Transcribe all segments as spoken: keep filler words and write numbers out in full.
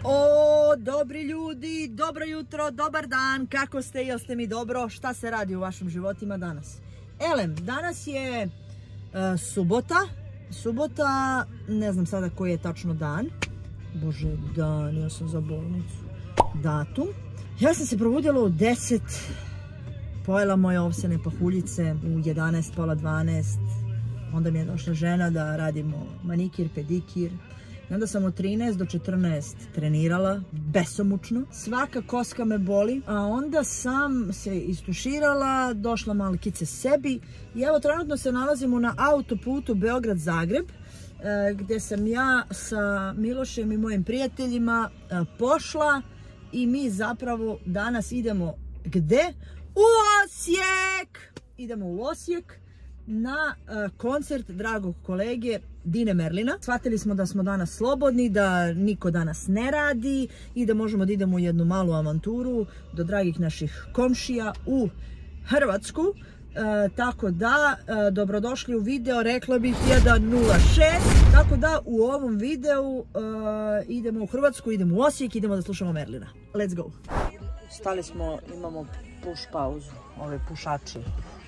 O, dobri ljudi, dobro jutro, dobar dan, kako ste, jel ste mi dobro, šta se radi u vašim životima danas? Elem, danas je uh, subota, subota, ne znam sada koji je tačno dan, bože dan, ja sam za bolnicu, datum. Ja sam se probudila u deset, pojela moje ovsene pahuljice u jedanaest, pola dvanaest, onda mi je došla žena da radimo manikir, pedikir. I onda sam od trinaest do četrnaest trenirala, besomučno. Svaka koska me boli, a onda sam se istuširala, došla malkice sebi i evo trenutno se nalazimo na autoputu Beograd-Zagreb, gdje sam ja sa Milošem i mojim prijateljima pošla i mi zapravo danas idemo gdje? U Osijek! Idemo u Osijek na koncert dragog kolege Dine Merlina. Shvatili smo da smo danas slobodni, da niko danas ne radi i da možemo da idemo u jednu malu avanturu do dragih naših komšija u Hrvatsku. E, tako da, e, dobrodošli u video, rekla bih jedan nula šest. Tako da u ovom videu e, idemo u Hrvatsku, idemo u Osijek, idemo da slušamo Merlina. Let's go! Stali smo, imamo push pauzu, ove pušači.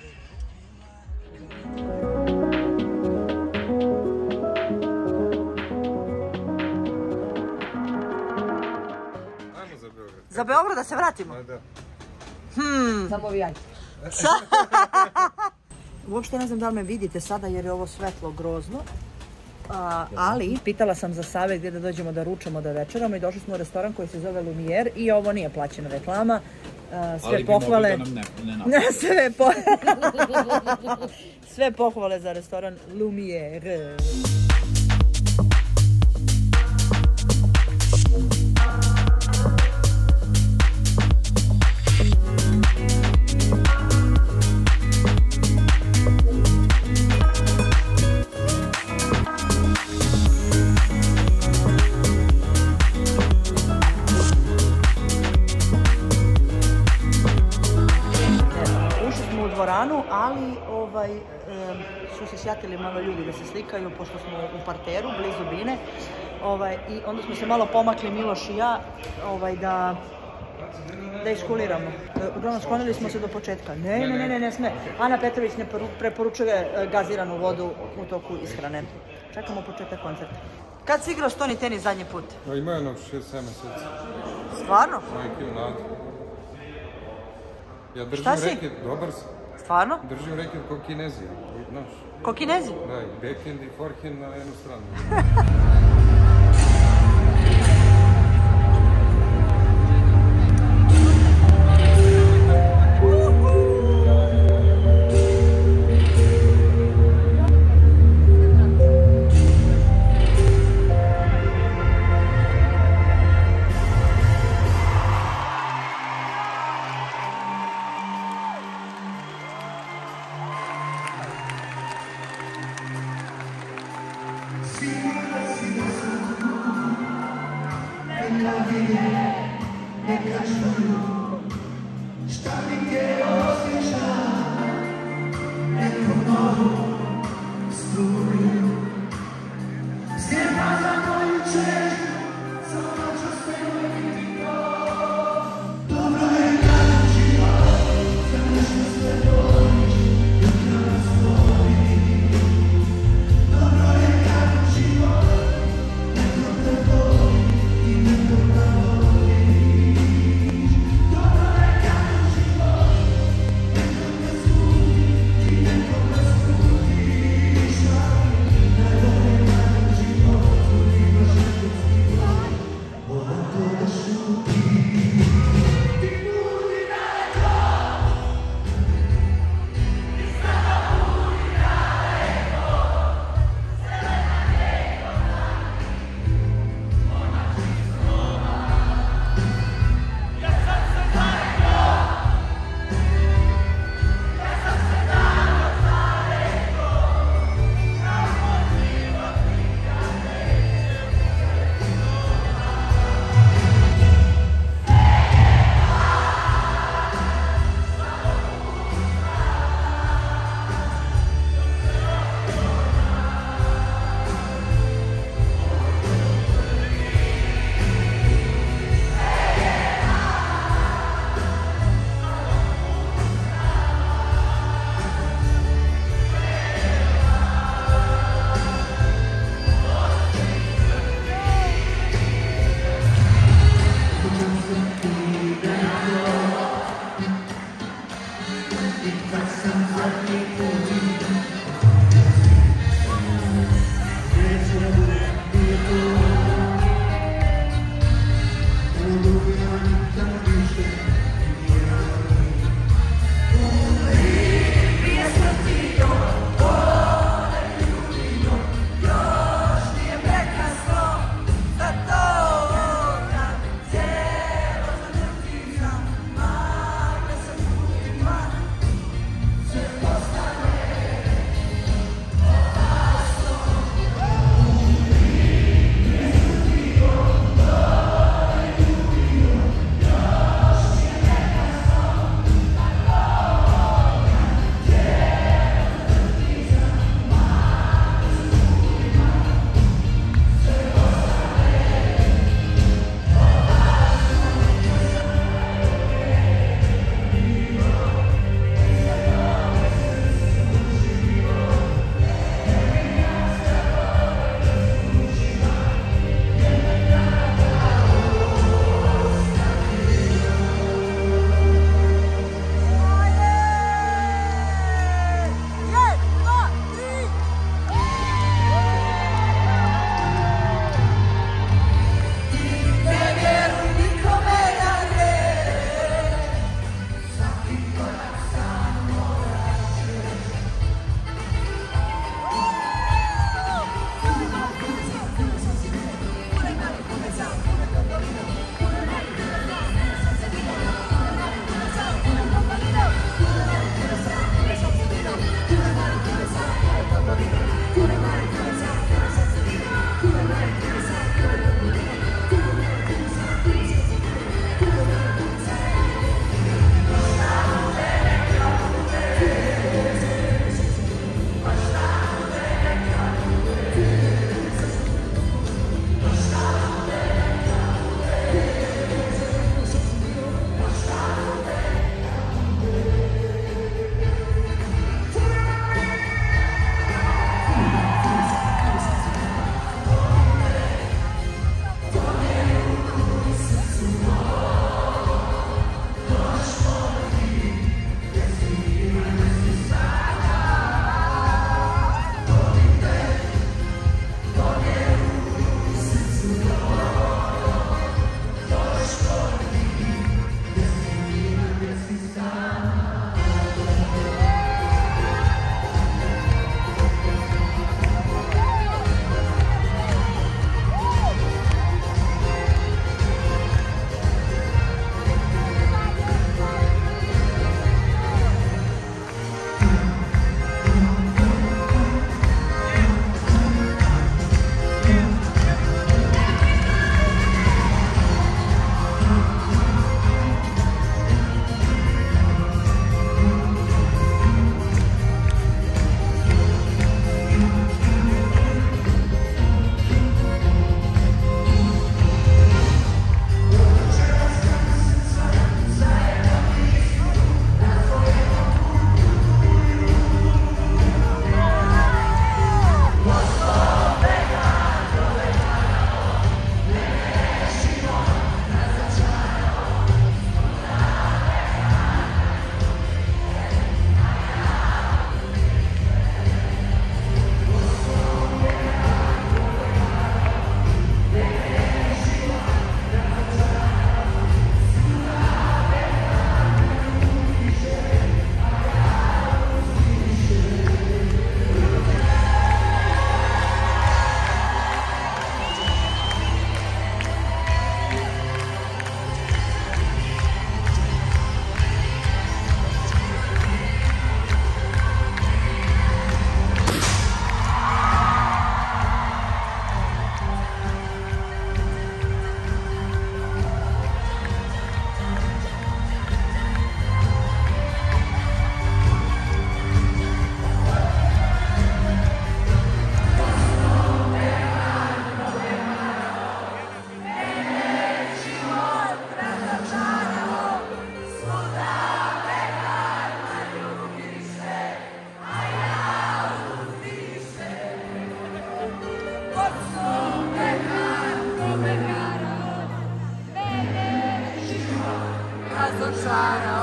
Za Beograd da se vratimo? Da. Hmm. Samo vi ajte. Uopšte ne znam da li me vidite sada jer je ovo svetlo grozno. A, ali pitala sam za savjet gdje da dođemo da ručamo, da večeramo i došli smo u restoran koji se zove Lumiere i ovo nije plaćena reklama. Uh, sve ali pohvale. Ali bi mogli da nam ne, ne sve, po... sve pohvale za restoran Lumiere. Ali ovaj, e, su se sjatili malo ljudi da se slikaju, pošto smo u parteru, blizu bine. Ovaj, I onda smo se malo pomakli, Miloš i ja, ovaj, da, da iskuliramo. E, uglavnom, sklonili smo se do početka. Ne, ne, ne, ne, ne sme. Ana Petrović ne preporučuje gaziranu vodu u toku ishrane. Čekamo početak koncerta. Kad si igrao stoni tenis zadnji put? No, ima jednog šest sedam mjeseci. Stvarno? Majke u nadu. Ja držim reket, dobar sam. Stvarno? Držim reket ko Kinezi, znaš. Ko Kinezi? Da, i backhand i forehand na jednu stranu. cara